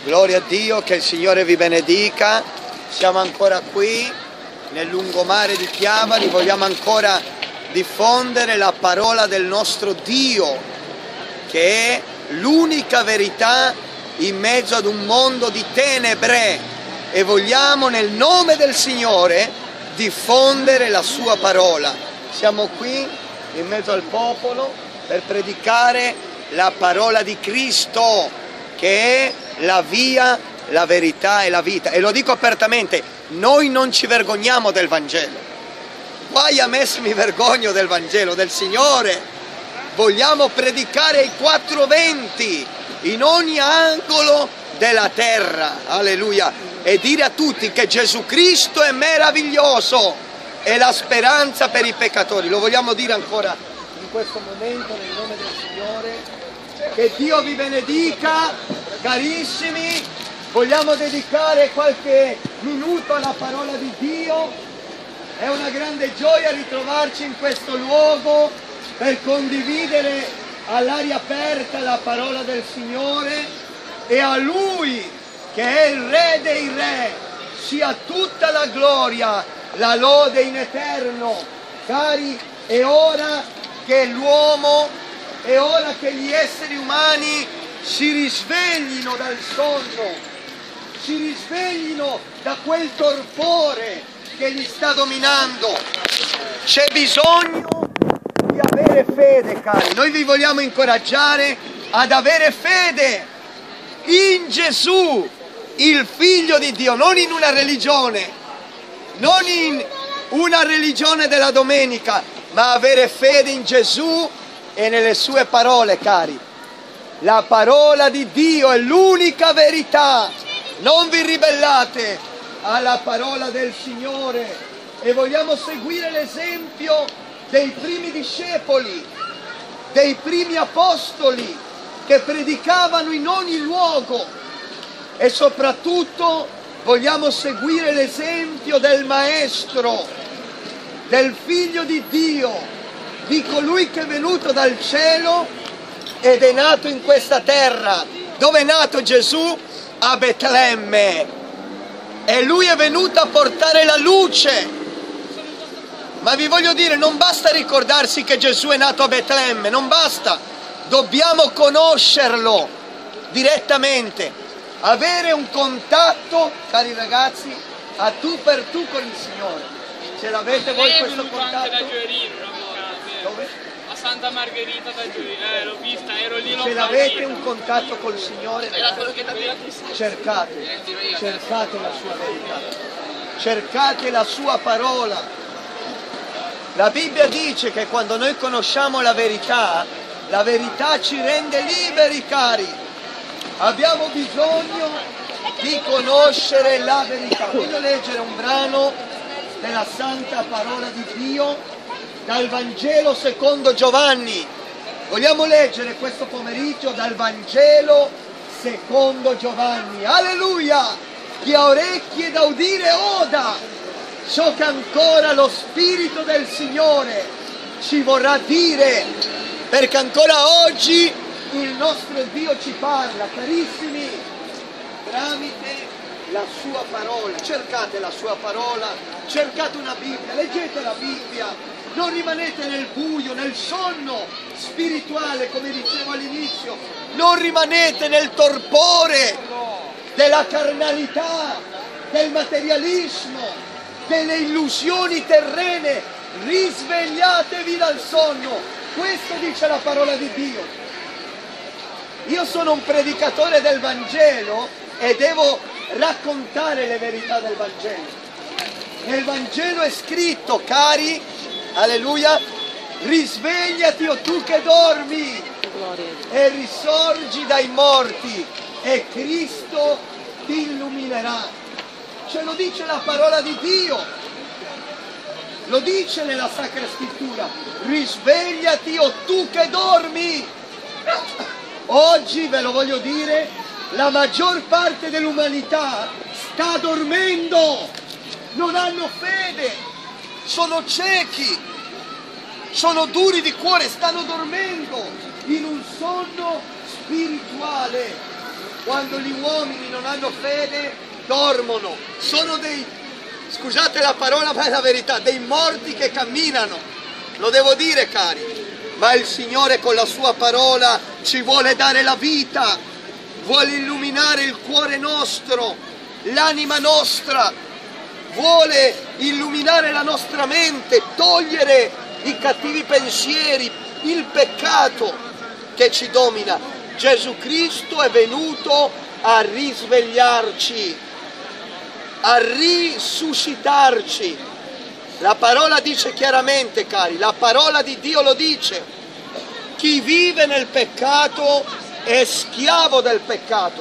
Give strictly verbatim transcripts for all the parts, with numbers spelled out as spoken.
Gloria a Dio, che il Signore vi benedica. Siamo ancora qui nel lungomare di Chiavari, vogliamo ancora diffondere la parola del nostro Dio, che è l'unica verità in mezzo ad un mondo di tenebre, e vogliamo nel nome del Signore diffondere la sua parola. Siamo qui in mezzo al popolo per predicare la parola di Cristo, che è la via, la verità e la vita. E lo dico apertamente, noi non ci vergogniamo del Vangelo. Guai a me se mi vergogno del Vangelo del Signore. Vogliamo predicare ai quattro venti, in ogni angolo della terra, alleluia, e dire a tutti che Gesù Cristo è meraviglioso, è la speranza per i peccatori. Lo vogliamo dire ancora in questo momento nel nome del Signore. Che Dio vi benedica, carissimi. Vogliamo dedicare qualche minuto alla parola di Dio. È una grande gioia ritrovarci in questo luogo per condividere all'aria aperta la parola del Signore, e a Lui, che è il Re dei Re, sia tutta la gloria, la lode in eterno. Cari, è ora che l'uomo, è ora che gli esseri umani si risveglino dal sonno, si risveglino da quel torpore che li sta dominando. C'è bisogno di avere fede, cari. Noi vi vogliamo incoraggiare ad avere fede in Gesù, il Figlio di Dio, non in una religione, non in una religione della domenica, ma avere fede in Gesù e nelle sue parole, cari. La parola di Dio è l'unica verità. Non vi ribellate alla parola del Signore, e vogliamo seguire l'esempio dei primi discepoli, dei primi apostoli che predicavano in ogni luogo, e soprattutto vogliamo seguire l'esempio del Maestro, del Figlio di Dio, di colui che è venuto dal cielo ed è nato in questa terra. Dove è nato Gesù? A Betlemme. E lui è venuto a portare la luce. Ma vi voglio dire, non basta ricordarsi che Gesù è nato a Betlemme, non basta. Dobbiamo conoscerlo direttamente, avere un contatto, cari ragazzi, a tu per tu con il Signore. Ce l'avete voi questo contatto? Dove? A Santa Margherita da Giurino, eh, l'ho vista, ero lì. Se l'avete un contatto col Signore, cercate, cercate la sua verità, cercate la sua parola. La Bibbia dice che quando noi conosciamo la verità, la verità ci rende liberi, cari. Abbiamo bisogno di conoscere la verità. Voglio leggere un brano della santa parola di Dio dal Vangelo secondo Giovanni. Vogliamo leggere questo pomeriggio dal Vangelo secondo Giovanni. Alleluia! Chi ha orecchie da udire oda ciò che ancora lo Spirito del Signore ci vorrà dire, perché ancora oggi il nostro Dio ci parla, carissimi, tramite la sua parola. Cercate la sua parola, cercate una Bibbia, leggete la Bibbia. Non rimanete nel buio, nel sonno spirituale, come dicevo all'inizio. Non rimanete nel torpore della carnalità, del materialismo, delle illusioni terrene. Risvegliatevi dal sonno. Questo dice la parola di Dio. Io sono un predicatore del Vangelo e devo raccontare le verità del Vangelo. Nel Vangelo è scritto, cari, alleluia, risvegliati o tu che dormi e risorgi dai morti e Cristo ti illuminerà. Ce lo dice la parola di Dio, lo dice nella Sacra Scrittura. Risvegliati o tu che dormi. Oggi, ve lo voglio dire, la maggior parte dell'umanità sta dormendo, non hanno fede, sono ciechi, sono duri di cuore, stanno dormendo in un sonno spirituale. quando gli uomini non hanno fede, dormono. Sono dei, scusate la parola ma è la verità, dei morti che camminano. Lo devo dire, cari. Ma il Signore con la sua parola ci vuole dare la vita, vuole illuminare il cuore nostro, l'anima nostra, vuole illuminare la nostra mente, togliere i cattivi pensieri, il peccato che ci domina. Gesù Cristo è venuto a risvegliarci, a risuscitarci. La parola dice chiaramente, cari, la parola di Dio lo dice: chi vive nel peccato è schiavo del peccato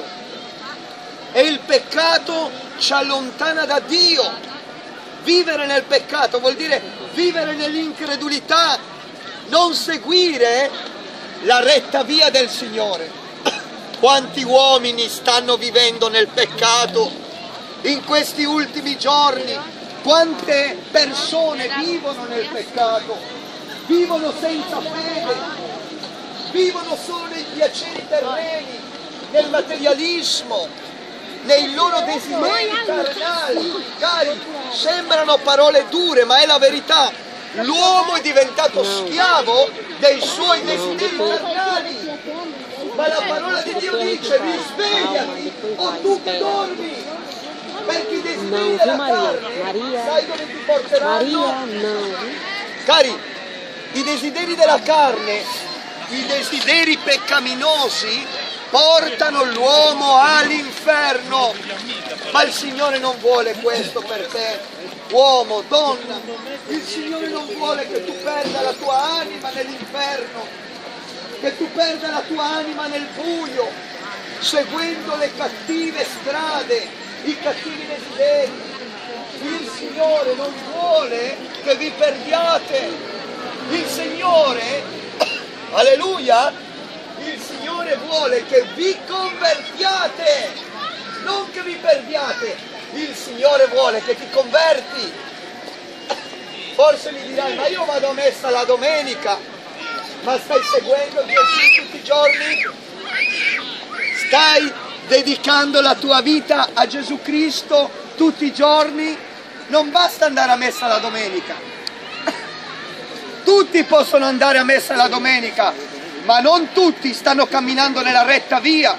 e il peccato ci allontana da Dio. Vivere nel peccato vuol dire vivere nell'incredulità, non seguire la retta via del Signore. Quanti uomini stanno vivendo nel peccato in questi ultimi giorni? Quante persone vivono nel peccato, vivono senza fede, vivono solo nei piaceri terreni, nel materialismo, nei loro desideri carnali. Cari, sembrano parole dure, ma è la verità. L'uomo è diventato schiavo dei suoi desideri carnali. Ma la parola di Dio dice: risvegliati o tu che dormi. Perché i desideri della carne, sai dove ti porteranno? Cari, i desideri della carne, i desideri peccaminosi portano l'uomo all'inferno. Ma il Signore non vuole questo per te, uomo, donna. Il Signore non vuole che tu perda la tua anima nell'inferno, che tu perda la tua anima nel buio, seguendo le cattive strade, i cattivi desideri. Il Signore non vuole che vi perdiate. Il Signore, alleluia, il Signore vuole che vi convertiate, non che vi perdiate. Il Signore vuole che ti converti. Forse mi dirai: ma io vado a messa la domenica. Ma stai seguendo Gesù tutti i giorni? Stai dedicando la tua vita a Gesù Cristo tutti i giorni? Non basta andare a messa la domenica. Tutti possono andare a messa la domenica, ma non tutti stanno camminando nella retta via.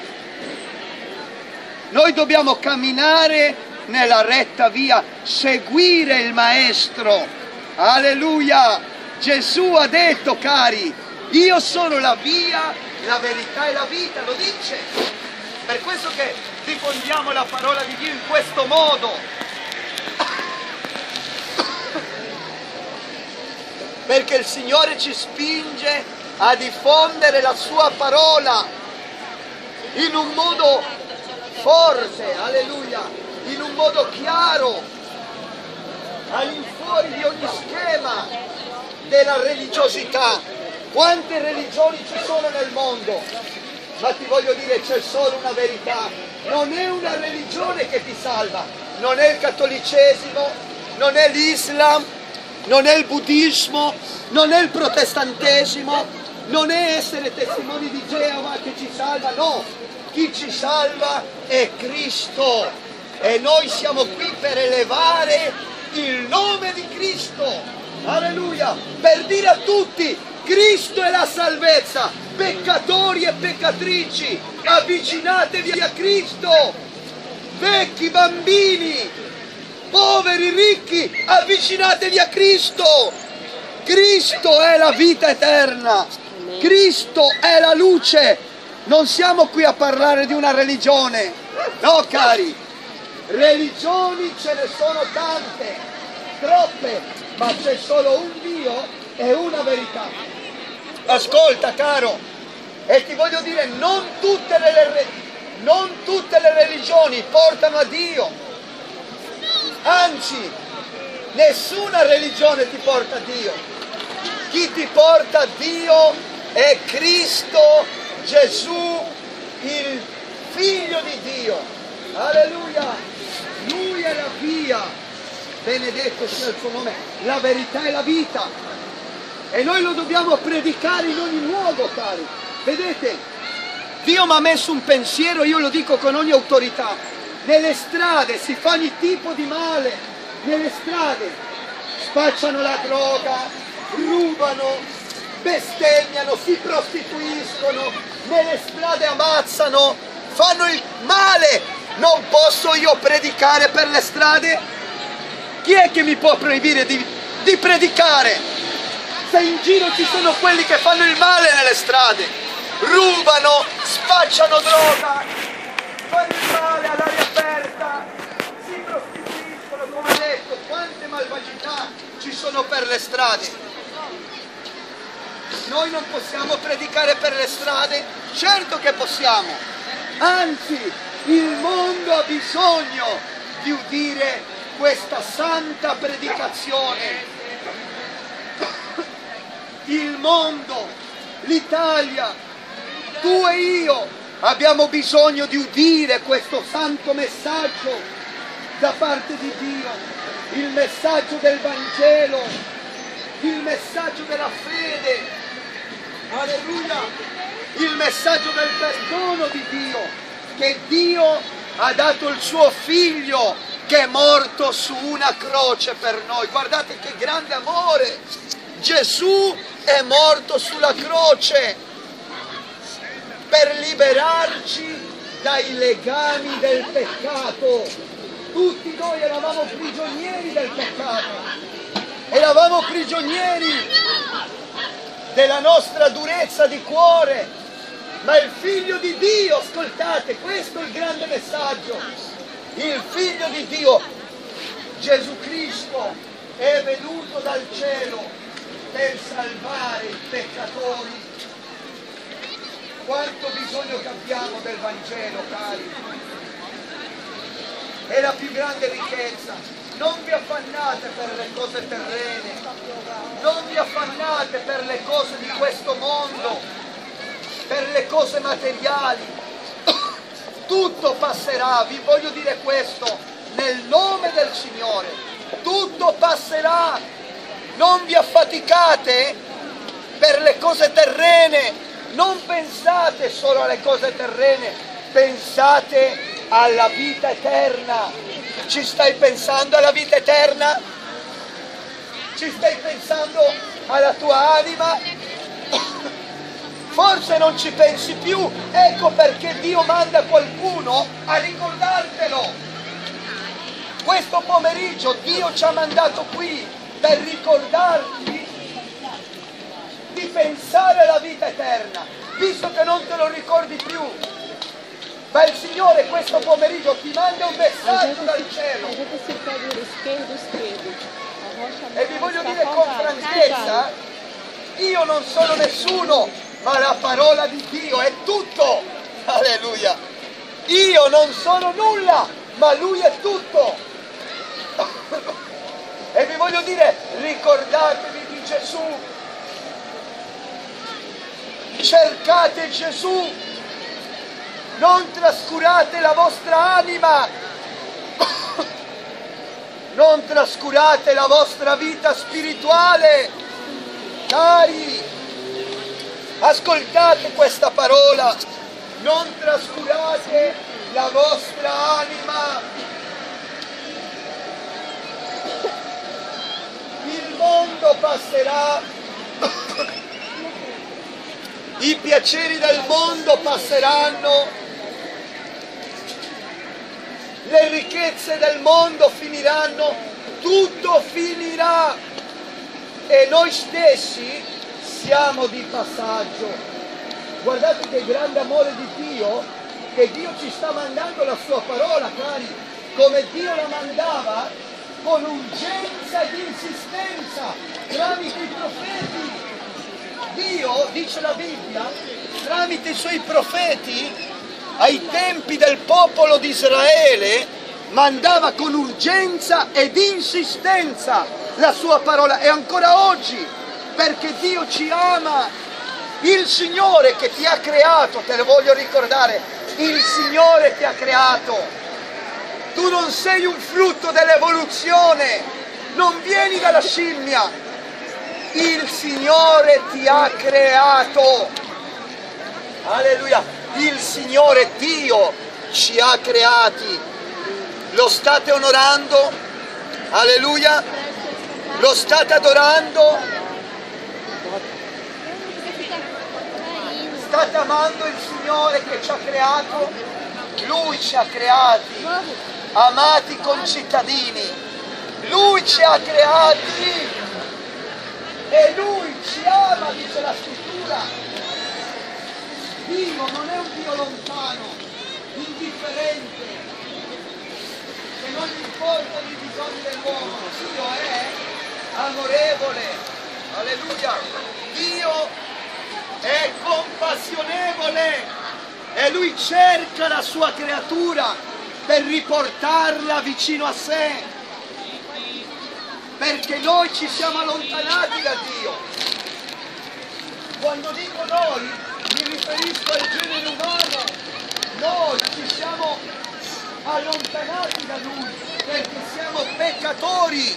Noi dobbiamo camminare nella retta via, seguire il Maestro. Alleluia! Gesù ha detto, cari: io sono la via, la verità e la vita, lo dice. Per questo che diffondiamo la parola di Dio in questo modo. Perché il Signore ci spinge a diffondere la sua parola in un modo forte, alleluia, in un modo chiaro, all'infuori di ogni schema della religiosità. Quante religioni ci sono nel mondo? Ma ti voglio dire, c'è solo una verità: non è una religione che ti salva, non è il cattolicesimo, non è l'Islam, non è il buddismo, non è il protestantesimo, non è essere testimoni di Geova che ci salva, no, chi ci salva è Cristo e noi siamo qui per elevare il nome di Cristo, alleluia, per dire a tutti: Cristo è la salvezza, peccatori e peccatrici, avvicinatevi a Cristo, vecchi, bambini, poveri, ricchi, avvicinatevi a Cristo. Cristo è la vita eterna, Cristo è la luce. Non siamo qui a parlare di una religione, no cari, religioni ce ne sono tante, troppe, ma c'è solo un Dio e una verità. Ascolta caro, e ti voglio dire, non tutte le, non tutte le religioni portano a Dio, anzi nessuna religione ti porta a Dio. Chi ti porta a Dio è Cristo Gesù, il Figlio di Dio, alleluia. Lui è la via, benedetto sia il suo nome, la verità e la vita. E noi lo dobbiamo predicare in ogni luogo, cari. Vedete, Dio mi ha messo un pensiero, io lo dico con ogni autorità. Nelle strade si fa ogni tipo di male, nelle strade spacciano la droga, rubano, bestemmiano, si prostituiscono, nelle strade ammazzano, fanno il male. Non posso io predicare per le strade? Chi è che mi può proibire di, di predicare? Se in giro ci sono quelli che fanno il male nelle strade, rubano, spacciano droga, fanno il male all'aria aperta, si prostituiscono, come ho detto, quante malvagità ci sono per le strade. Noi non possiamo predicare per le strade? Certo che possiamo, anzi il mondo ha bisogno di udire questa santa predicazione. Il mondo, l'Italia, tu e io abbiamo bisogno di udire questo santo messaggio da parte di Dio, il messaggio del Vangelo, il messaggio della fede, alleluia, il messaggio del perdono di Dio, che Dio ha dato il suo figlio che è morto su una croce per noi. Guardate che grande amore! Gesù è morto sulla croce per liberarci dai legami del peccato. Tutti noi eravamo prigionieri del peccato, eravamo prigionieri della nostra durezza di cuore, ma il Figlio di Dio, ascoltate, questo è il grande messaggio, il Figlio di Dio, Gesù Cristo, è venuto dal cielo per salvare i peccatori. Quanto bisogno che abbiamo del Vangelo, cari! È la più grande ricchezza. Non vi affannate per le cose terrene, non vi affannate per le cose di questo mondo, per le cose materiali. Tutto passerà, vi voglio dire questo, nel nome del Signore. Tutto passerà. Non vi affaticate per le cose terrene, non pensate solo alle cose terrene, pensate alla vita eterna. Ci stai pensando alla vita eterna? Ci stai pensando alla tua anima? Forse non ci pensi più, ecco perché Dio manda qualcuno a ricordartelo. Questo pomeriggio Dio ci ha mandato qui per ricordarti di pensare alla vita eterna, visto che non te lo ricordi più. Ma il Signore questo pomeriggio ti manda un messaggio dal cielo. E vi voglio dire con franchezza, io non sono nessuno, ma la parola di Dio è tutto. Alleluia. Io non sono nulla, ma Lui è tutto. E vi voglio dire, ricordatevi di Gesù, cercate Gesù, non trascurate la vostra anima, non trascurate la vostra vita spirituale, cari, ascoltate questa parola, non trascurate la vostra anima. Il mondo passerà, i piaceri del mondo passeranno, le ricchezze del mondo finiranno, tutto finirà e noi stessi siamo di passaggio. Guardate che grande amore di Dio, che Dio ci sta mandando la sua parola, cari, come Dio la mandava con urgenza ed insistenza tramite i profeti. Dio, dice la Bibbia, tramite i suoi profeti ai tempi del popolo di Israele mandava con urgenza ed insistenza la sua parola, e ancora oggi, perché Dio ci ama. Il Signore che ti ha creato, te lo voglio ricordare, il Signore ti ha creato. Tu non sei un frutto dell'evoluzione, non vieni dalla scimmia. Il Signore ti ha creato. Alleluia. Il Signore Dio ci ha creati. Lo state onorando? Alleluia! Lo state adorando? State amando il Signore che ci ha creato? Lui ci ha creati, amati concittadini. Lui ci ha creati e Lui ci ama, dice la Scrittura. Dio non è un Dio lontano, indifferente, che non gli importano i bisogni dell'uomo. Dio è amorevole, alleluia. Dio è compassionevole e Lui cerca la sua creatura per riportarla vicino a sé. Perché noi ci siamo allontanati da Dio. Quando dico noi, mi riferisco al genere umano. Noi ci siamo allontanati da Lui, perché siamo peccatori.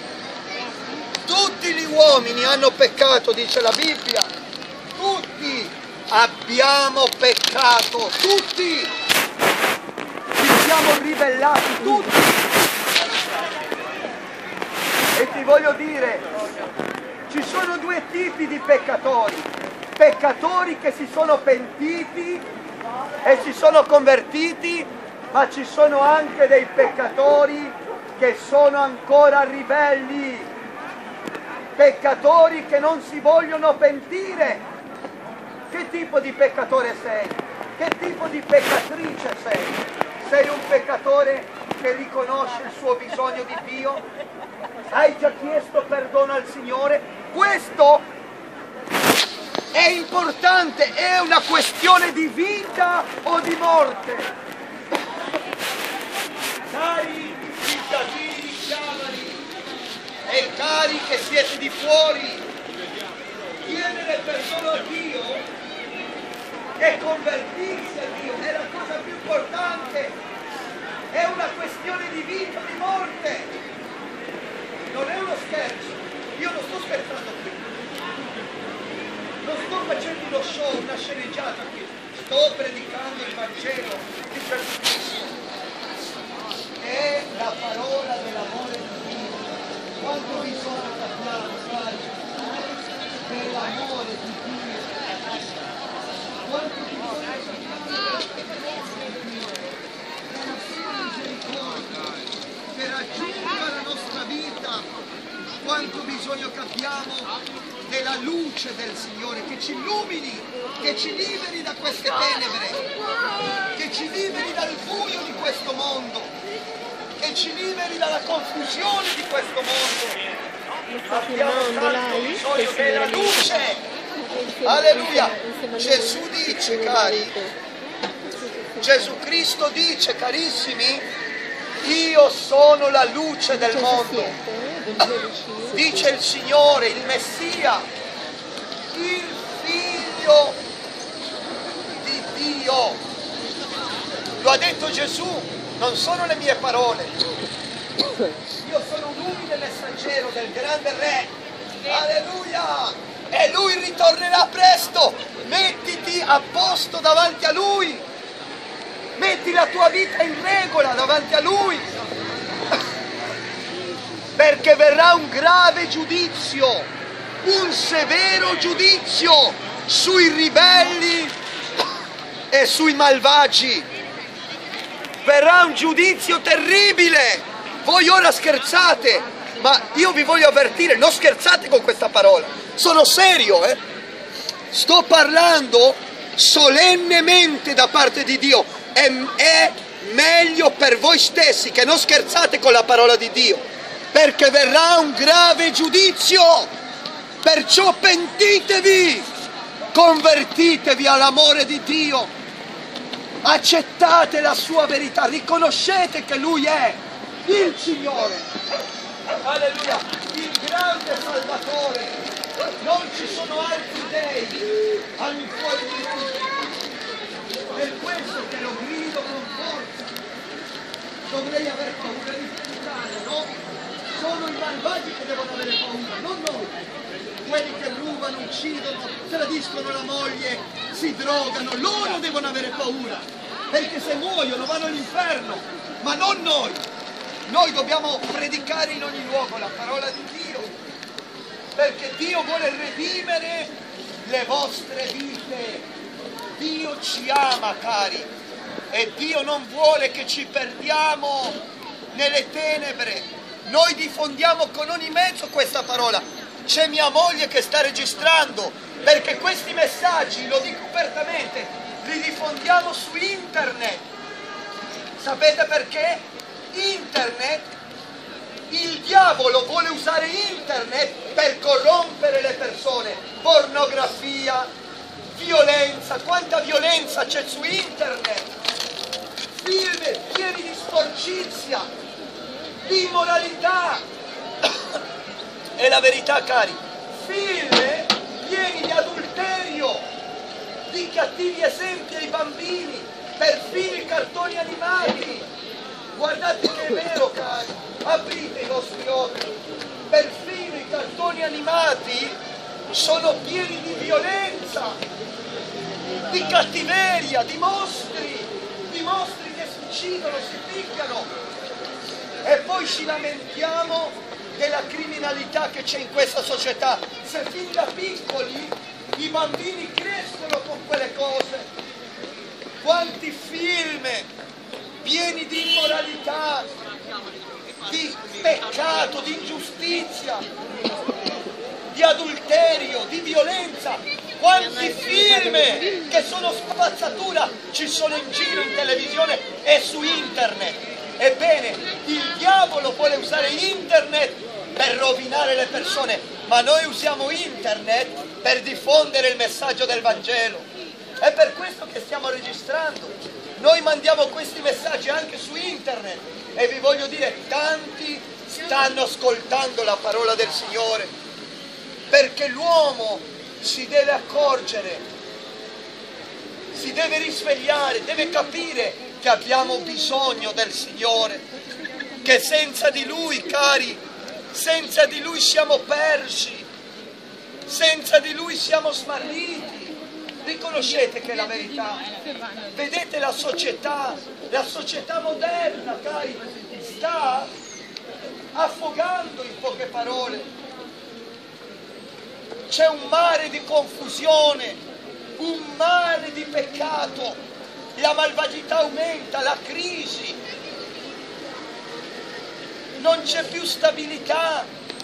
Tutti gli uomini hanno peccato, dice la Bibbia. Tutti abbiamo peccato, tutti. Ci siamo ribellati, tutti. E ti voglio dire, ci sono due tipi di peccatori. Peccatori che si sono pentiti e si sono convertiti, ma ci sono anche dei peccatori che sono ancora ribelli. Peccatori che non si vogliono pentire. Che tipo di peccatore sei? Che tipo di peccatrice sei? Sei un peccatore che riconosce il suo bisogno di Dio? Hai già chiesto perdono al Signore? Questo è importante, è una questione di vita o di morte. Cari cittadini chiamali e cari che siete di fuori, chiedere perdono a Dio e convertirsi a Dio è la cosa più importante, è una questione di vita o di morte. Non è uno scherzo, io non sto scherzando qui, non sto facendo uno show, una sceneggiata qui, sto predicando il Vangelo di Gesù Cristo. È la parola dell'amore di Dio. Quanto bisogna capire, sai, dell'amore di Dio. Quanto bisogna capire della sua misericordia che raggiunga la nostra vita. Quanto bisogno capiamo della luce del Signore che ci illumini, che ci liberi da queste tenebre, che ci liberi dal buio di questo mondo, che ci liberi dalla confusione di questo mondo. Abbiamo tanto bisogno della luce. Alleluia. Gesù dice, cari, Gesù Cristo dice, carissimi, io sono la luce del mondo. Dice il Signore, il Messia, il Figlio di Dio. Lo ha detto Gesù, non sono le mie parole. Io sono un umile messaggero del grande Re. Alleluia! E Lui ritornerà presto. Mettiti a posto davanti a Lui. Metti la tua vita in regola davanti a Lui. Perché verrà un grave giudizio, un severo giudizio sui ribelli e sui malvagi. Verrà un giudizio terribile. Voi ora scherzate, ma io vi voglio avvertire, non scherzate con questa parola. Sono serio, eh? Sto parlando solennemente da parte di Dio. È, è meglio per voi stessi che non scherzate con la parola di Dio. Perché verrà un grave giudizio, perciò pentitevi, convertitevi all'amore di Dio, accettate la sua verità, riconoscete che Lui è il Signore, alleluia, il grande Salvatore, non ci sono altri dei al di fuori di Lui, per questo che lo grido con forza, dovrei aver paura di criticare, no? Sono i malvagi che devono avere paura, non noi. quelli che rubano, uccidono, tradiscono la moglie, si drogano, loro devono avere paura, perché se muoiono vanno all'inferno, ma non noi. Noi dobbiamo predicare in ogni luogo la parola di Dio, perché Dio vuole redimere le vostre vite. Dio ci ama, cari, e Dio non vuole che ci perdiamo nelle tenebre. Noi diffondiamo con ogni mezzo questa parola. C'è mia moglie che sta registrando, perché questi messaggi, lo dico apertamente, li diffondiamo su internet. Sapete perché? Internet, il diavolo vuole usare internet per corrompere le persone. Pornografia, violenza, quanta violenza c'è su internet, film pieni di sporcizia, di immoralità. È la verità, cari, film pieni di adulterio, di cattivi esempi ai bambini, perfino i cartoni animati. Guardate che è vero, cari, aprite i vostri occhi, perfino i cartoni animati sono pieni di violenza, di cattiveria, di mostri, di mostri che si uccidono, si picchiano, e poi ci lamentiamo della criminalità che c'è in questa società. Se fin da piccoli i bambini crescono con quelle cose, quanti film pieni di immoralità, di peccato, di ingiustizia, di adulterio, di violenza, quanti film che sono spazzatura ci sono in giro in televisione e su internet. Ebbene, il diavolo vuole usare internet per rovinare le persone, ma noi usiamo internet per diffondere il messaggio del Vangelo. È per questo che stiamo registrando. Noi mandiamo questi messaggi anche su internet e vi voglio dire, tanti stanno ascoltando la parola del Signore, perché l'uomo si deve accorgere, si deve risvegliare, deve capire che abbiamo bisogno del Signore, che senza di Lui, cari, senza di Lui siamo persi, senza di Lui siamo smarriti. Riconoscete che è la verità. Vedete la società, la società moderna, cari, sta affogando, in poche parole. C'è un mare di confusione, un mare di peccato, la malvagità aumenta, la crisi, non c'è più stabilità,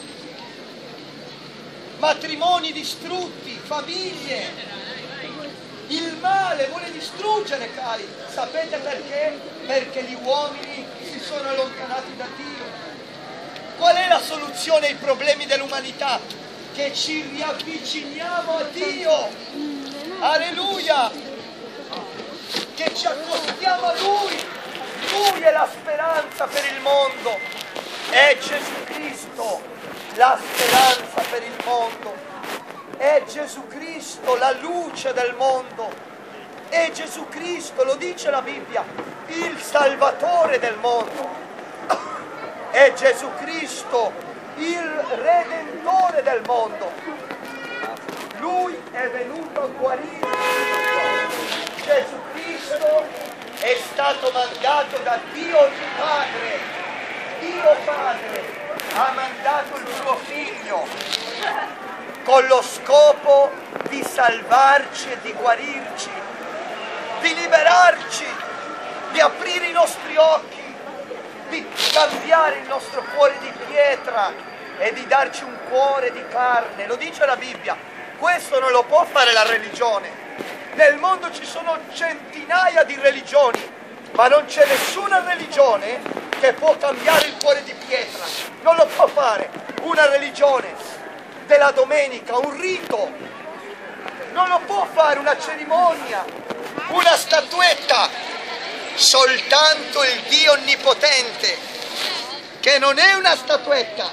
matrimoni distrutti, famiglie. Il male vuole distruggere, cari. Sapete perché? Perché gli uomini si sono allontanati da Dio. Qual è la soluzione ai problemi dell'umanità? Che ci riavviciniamo a Dio. Alleluia! Che ci accostiamo a Lui. Lui è la speranza per il mondo. È Gesù Cristo la speranza per il mondo. È Gesù Cristo la luce del mondo, è Gesù Cristo, lo dice la Bibbia, il Salvatore del mondo, è Gesù Cristo il Redentore del mondo. Lui è venuto a guarire. Gesù Cristo è stato mandato da Dio il Padre. Dio Padre ha mandato il suo Figlio con lo scopo di salvarci e di guarirci, di liberarci, di aprire i nostri occhi, di cambiare il nostro cuore di pietra e di darci un cuore di carne. Lo dice la Bibbia. Questo non lo può fare la religione. Nel mondo ci sono centinaia di religioni, ma non c'è nessuna religione che può cambiare il cuore di pietra. Non lo può fare una religione della domenica, un rito, non lo può fare una cerimonia, una statuetta. Soltanto il Dio Onnipotente, che non è una statuetta,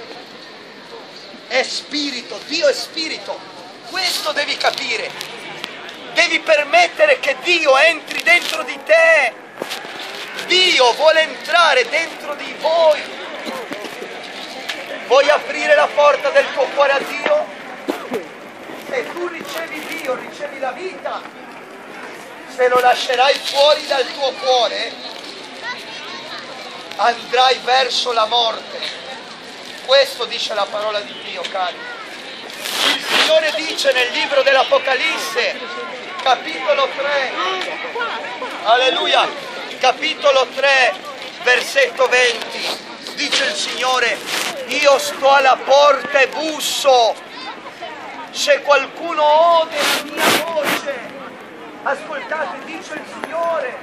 è spirito. Dio è spirito. Questo devi capire. Devi permettere che Dio entri dentro di te. Dio vuole entrare dentro di voi. Vuoi aprire la porta del tuo cuore a Dio? Se tu ricevi Dio, ricevi la vita. Se lo lascerai fuori dal tuo cuore, andrai verso la morte. Questo dice la parola di Dio, cari. Il Signore dice nel libro dell'Apocalisse, capitolo tre, alleluia, capitolo tre, versetto venti, dice il Signore: io sto alla porta e busso, se qualcuno ode la mia voce, ascoltate, dice il Signore.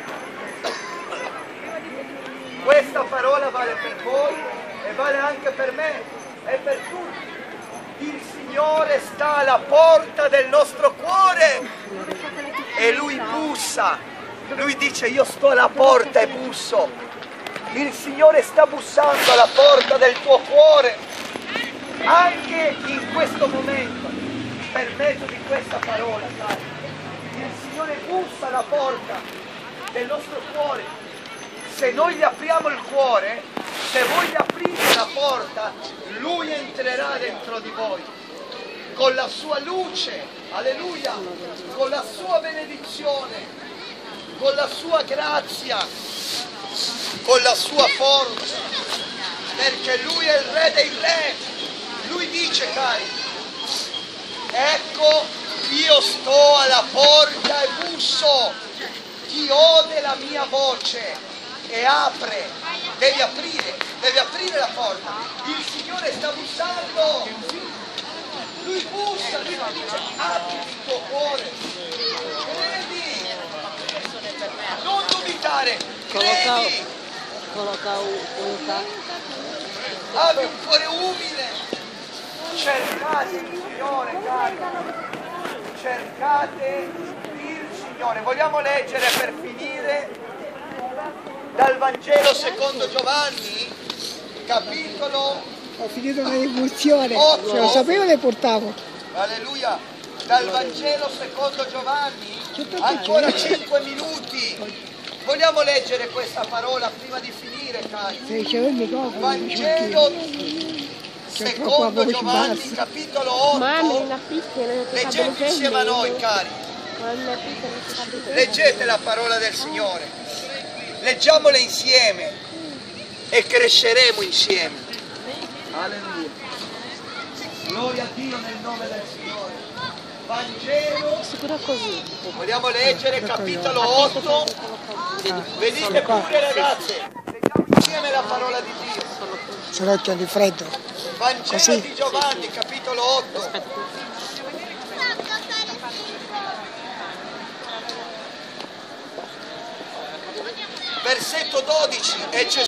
Questa parola vale per voi e vale anche per me e per tutti. Il Signore sta alla porta del nostro cuore e Lui bussa. Lui dice: io sto alla porta e busso. Il Signore sta bussando alla porta del tuo cuore. Anche in questo momento, per mezzo di questa parola, sai, il Signore bussa alla porta del nostro cuore. Se noi gli apriamo il cuore, se voi gli aprite la porta, Lui entrerà dentro di voi con la sua luce, alleluia, con la sua benedizione, con la sua grazia, con la sua forza, perché Lui è il Re dei Re. Lui dice, cari, ecco, io sto alla porta e busso, chi ode la mia voce e apre, devi aprire, devi aprire la porta. Il Signore sta bussando, Lui bussa, Lui ti dice: apri il tuo cuore, credi, non dubitare, credi, abbi un cuore umile, cercate il Signore, cari, cercate il Signore. Vogliamo leggere per finire dal Vangelo secondo Giovanni, capitolo Ho finito la devozione, otto. se lo sapevo le portavo. Alleluia, dal Vangelo secondo Giovanni, ancora cinque minuti. Vogliamo leggere questa parola prima di finire, cari? Se ricevo il microfono, Vangelo secondo Giovanni, capitolo otto. Leggete insieme a noi, cari. Leggete la parola del Signore. Leggiamole insieme e cresceremo insieme. Alleluia. Gloria a Dio nel nome del Signore. Vangelo. Vogliamo leggere capitolo otto. Venite pure, ragazze. Leggiamo insieme la parola di Dio. Se no c'è di freddo. Vangelo Così. di Giovanni, capitolo otto. Versetto dodici, e c'è